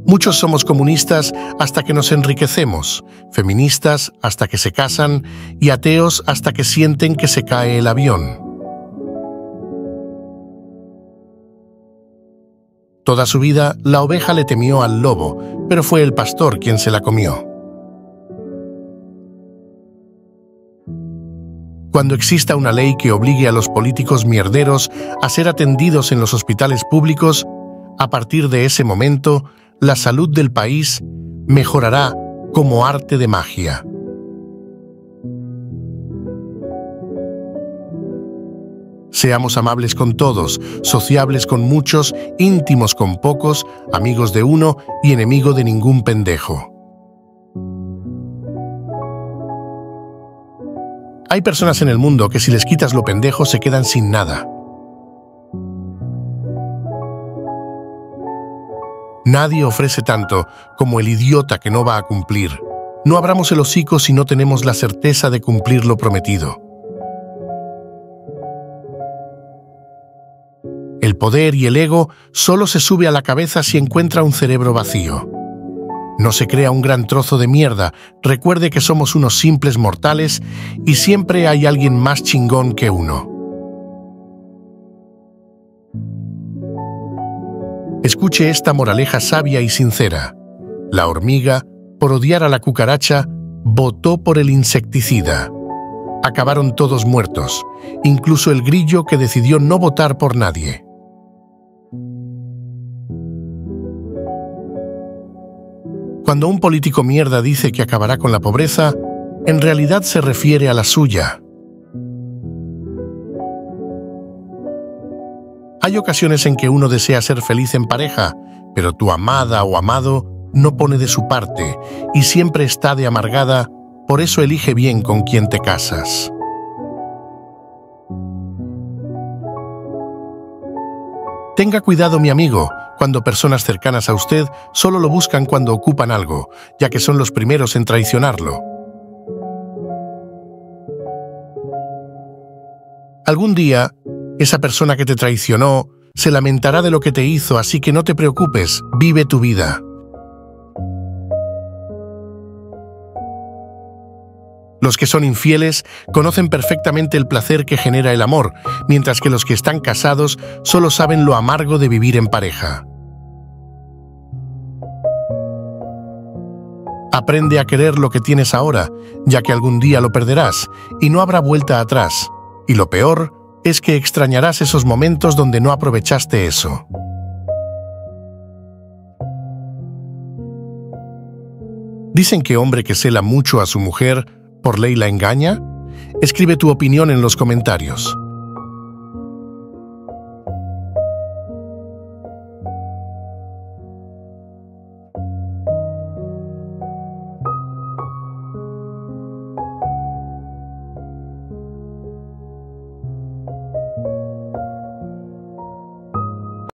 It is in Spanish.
Muchos somos comunistas hasta que nos enriquecemos, feministas hasta que se casan y ateos hasta que sienten que se cae el avión. Toda su vida, la oveja le temió al lobo, pero fue el pastor quien se la comió. Cuando exista una ley que obligue a los políticos mierderos a ser atendidos en los hospitales públicos, a partir de ese momento, la salud del país mejorará como arte de magia. Seamos amables con todos, sociables con muchos, íntimos con pocos, amigos de uno y enemigo de ningún pendejo. Hay personas en el mundo que si les quitas lo pendejo se quedan sin nada. Nadie ofrece tanto como el idiota que no va a cumplir. No abramos el hocico si no tenemos la certeza de cumplir lo prometido. El poder y el ego solo se sube a la cabeza si encuentra un cerebro vacío. No se crea un gran trozo de mierda, recuerde que somos unos simples mortales y siempre hay alguien más chingón que uno. Escuche esta moraleja sabia y sincera. La hormiga, por odiar a la cucaracha, votó por el insecticida. Acabaron todos muertos, incluso el grillo que decidió no votar por nadie. Cuando un político mierda dice que acabará con la pobreza, en realidad se refiere a la suya. Hay ocasiones en que uno desea ser feliz en pareja, pero tu amada o amado no pone de su parte y siempre está de amargada, por eso elige bien con quién te casas. Tenga cuidado, mi amigo, cuando personas cercanas a usted solo lo buscan cuando ocupan algo, ya que son los primeros en traicionarlo. Algún día, esa persona que te traicionó se lamentará de lo que te hizo, así que no te preocupes, vive tu vida. Los que son infieles conocen perfectamente el placer que genera el amor, mientras que los que están casados solo saben lo amargo de vivir en pareja. Aprende a querer lo que tienes ahora, ya que algún día lo perderás y no habrá vuelta atrás. Y lo peor es que extrañarás esos momentos donde no aprovechaste eso. Dicen que hombre que cela mucho a su mujer, ¿por ley la engaña? Escribe tu opinión en los comentarios.